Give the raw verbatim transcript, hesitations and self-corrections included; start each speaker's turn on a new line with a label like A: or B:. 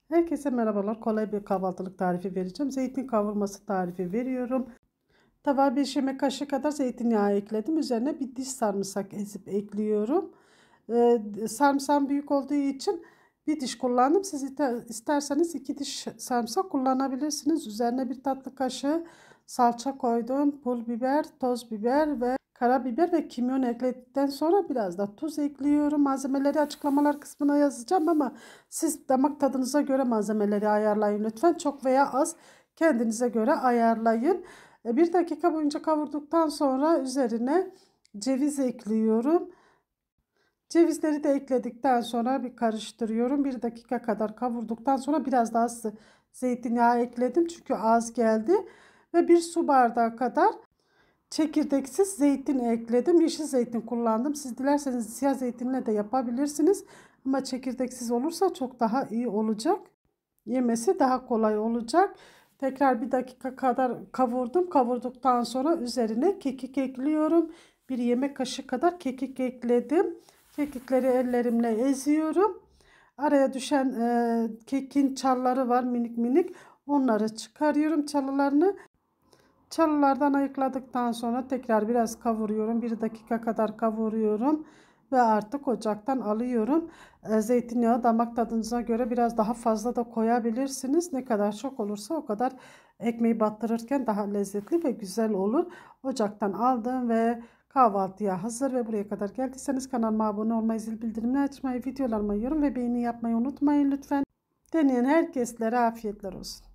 A: Herkese merhabalar. Kolay bir kahvaltılık tarifi vereceğim. Zeytin kavurması tarifi veriyorum. Tavaya bir yemek kaşığı kadar zeytinyağı ekledim. Üzerine bir diş sarımsak ezip ekliyorum. Ee, sarımsağım büyük olduğu için bir diş kullandım. Siz isterseniz iki diş sarımsak kullanabilirsiniz. Üzerine bir tatlı kaşığı salça koydum. Pul biber, toz biber ve karabiber ve kimyon ekledikten sonra biraz da tuz ekliyorum. Malzemeleri açıklamalar kısmına yazacağım ama siz damak tadınıza göre malzemeleri ayarlayın lütfen. Çok veya az kendinize göre ayarlayın. Bir dakika boyunca kavurduktan sonra üzerine ceviz ekliyorum. Cevizleri de ekledikten sonra bir karıştırıyorum. Bir dakika kadar kavurduktan sonra biraz daha zeytinyağı ekledim. Çünkü az geldi. Ve bir su bardağı kadar çekirdeksiz zeytin ekledim. Yeşil zeytin kullandım. Siz dilerseniz siyah zeytinle de yapabilirsiniz. Ama çekirdeksiz olursa çok daha iyi olacak. Yemesi daha kolay olacak. Tekrar bir dakika kadar kavurdum. Kavurduktan sonra üzerine kekik ekliyorum. Bir yemek kaşığı kadar kekik ekledim. Kekikleri ellerimle eziyorum. Araya düşen e, kekin çalları var, minik minik. Onları çıkarıyorum, çalılarını. Çalılardan ayıkladıktan sonra tekrar biraz kavuruyorum. Bir dakika kadar kavuruyorum. Ve artık ocaktan alıyorum. E, zeytinyağı damak tadınıza göre biraz daha fazla da koyabilirsiniz. Ne kadar çok olursa o kadar ekmeği battırırken daha lezzetli ve güzel olur. Ocaktan aldım ve kahvaltıya hazır. Ve buraya kadar geldiyseniz kanalıma abone olmayı, zil bildirimini açmayı, videolarıma yorum ve beğeni yapmayı unutmayın lütfen. Deneyen herkeslere afiyetler olsun.